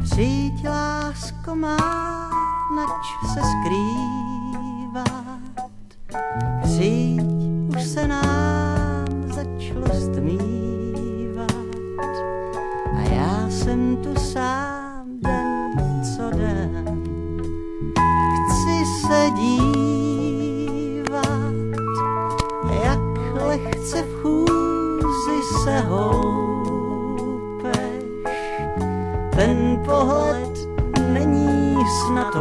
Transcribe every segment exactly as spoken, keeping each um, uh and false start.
Přijď, lásko má, nač se skrývat. Přijď, už se nám začalo stmívat. A já jsem tu sám den co den. Chci se dívat, jak lehce v chůzi se houpeš. Ten pohled není snad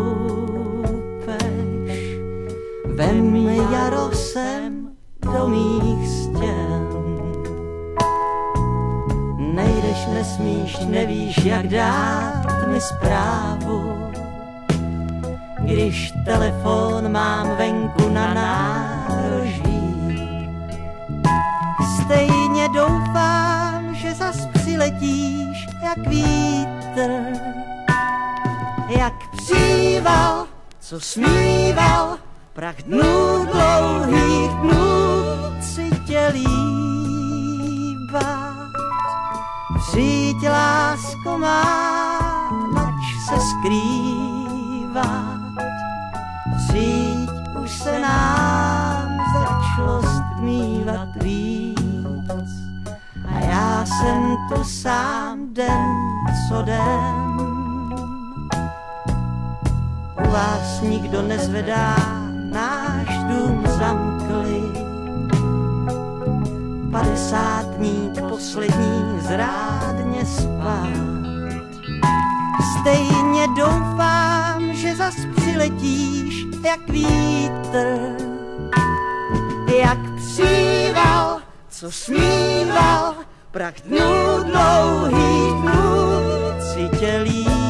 loupež. Vem jaro sem do mých stěn. Nejdeš, nesmíš, nevíš, jak dát mi zprávu, když telefon mám venku na nároží. Stejně doufám, že zas přiletíš jak vítr, jak příval, co smíval prach dnů dlouhých dnů si tě líbat. Přijď, lásko má, nač se skrývat. Přijď, už se nám začalo stmívat víc. A já jsem tu sám den co den. U vás nikdo nezvedá, náš dům zamkli. Padesátník poslední zrádně spát. Stejně doufám, že zas přiletíš jak vítr, jak příval, co smíval prach dnů dlouhých dnů si tě líbat.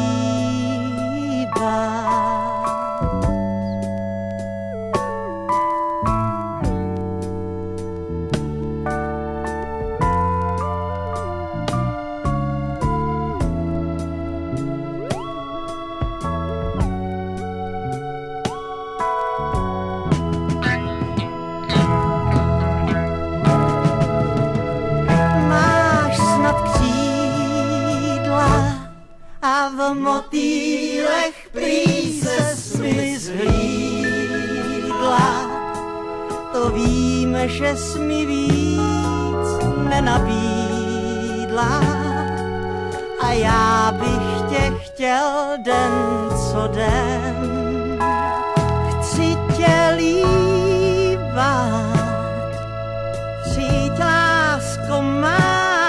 A v motýlech prý ses mi zhlídla. To vím, že jsi mi víc nenabídla. A já bych tě chtěl den co den. Chci tě líbat, přijď, lásko má.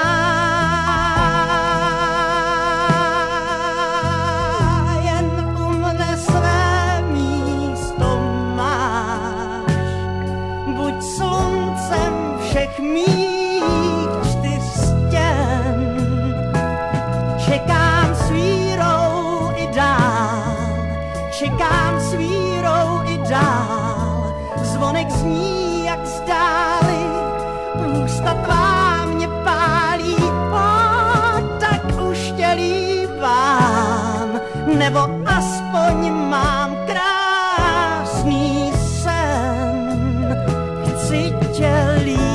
Sluncem všech mých čtyř stěn. Čekám s vírou i dál, čekám s vírou i dál. Zvonek zní jak zdáli, ústa tvá mě pálí. O, tak už tě líbám, nebo aspoň mám krásný sen. Chci tě líbat.